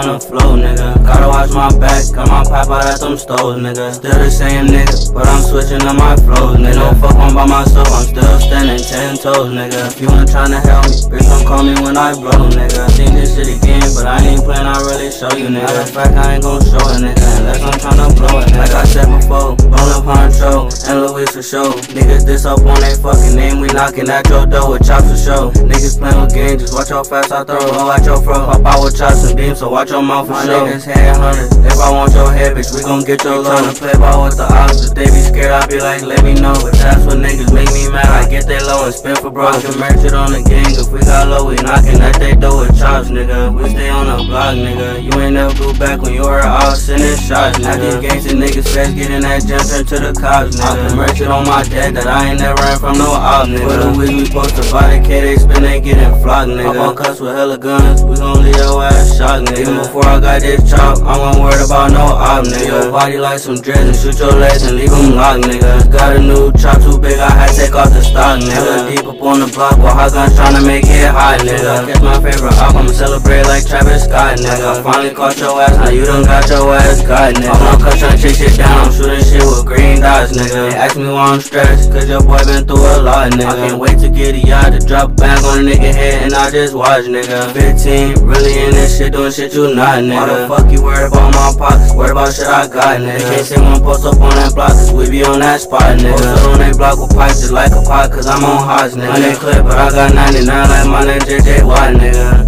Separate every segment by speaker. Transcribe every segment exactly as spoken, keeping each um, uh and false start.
Speaker 1: Huncho Flow, nigga. Gotta watch my back, got my pipe out at them stoves, nigga. Still the same nigga, but I'm switching up my flows, nigga. Don't fuck on by myself, I'm still standing ten toes, nigga. If you ain't tryna help me, bitch, don't call me when I blow, nigga. Seen this shit again, but I ain't plan on really show you, nigga. Matter of fact, I ain't gon' show it, nigga, unless I'm tryna blow it, nigga. Like I said before, roll up Huncho and Louis for show. Niggas this up on they fucking name, we knocking at your door with chops for show. Niggas playing with games, just watch how fast I throw low at your throat. Pop out with chops and beams, so watch your mouth for my show. Niggas headhunters, if I want your head, bitch, we gon' get your low. Tryna play ball with the ops, if they be scared, I be like, let me know. But that's what niggas make me mad, I get they low and spin for bro. I can merch it on the gang, if we got low, we knocking at they door with chops, nigga. We stay on the block, nigga. You ain't never go back when you were out sending shots, nigga. At these gangsta niggas fast, get in that jump, turn to the cops, nigga. I can merch it on my dad that I ain't never ran from no op, nigga. For the week we post to buy the K, they spin, they getting flocked, nigga. Pop on cuts with hella guns, we gon' leave your ass shocked, nigga. Even before I got this chop, I wasn't worried about no op, nigga. Your body like some dreads and shoot your legs and leave them locked, nigga. Got a new chop too big, I had to take off the stock, nigga. Deep up on the block while hot guns tryna make it hot, nigga. Catch my favorite op, I'ma celebrate like Travis Scott, nigga. Finally caught your ass, now you done got your ass got, nigga. I'm cut tryna chase shit down, I'm shooting shit with green dots, nigga. They ask me why I'm stressed, cause your boy been through a lot, nigga. I can't wait to get a yacht to drop a bag on a nigga head and I just watch, nigga. Fifteen, really in this shit, doing shit you not, nigga. Why the fuck you worried about my pockets, worried about shit I got, nigga. Can't say one post up on that block, cause we be on that spot, nigga. Post up on that block with pipes just like a pot, cause I'm on hots, nigga. I ain't clip, but I got ninety-nine like my name J J Watt, nigga.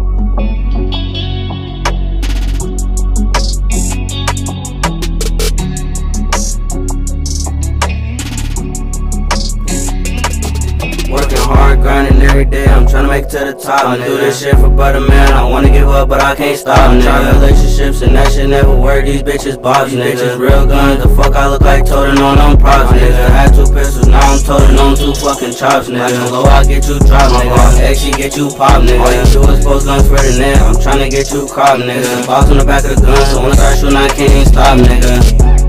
Speaker 1: Working hard, grinding every day, I'm tryna make it to the top. I do this shit for butter, man, I wanna give up, but I can't stop, nigga. Try relationships and that shit never work, these bitches bobs, nigga. Bitches real guns, the fuck I look like toting on them props, nigga. Had two pistols, now I'm toting on two fucking chops, nigga. Low, I get you dropped, nigga. X, she get you pop, nigga. All you do is post guns for the net, I'm tryna get you cropped, nigga. Box on the back of the gun, so when I start shooting, I can't even stop, nigga.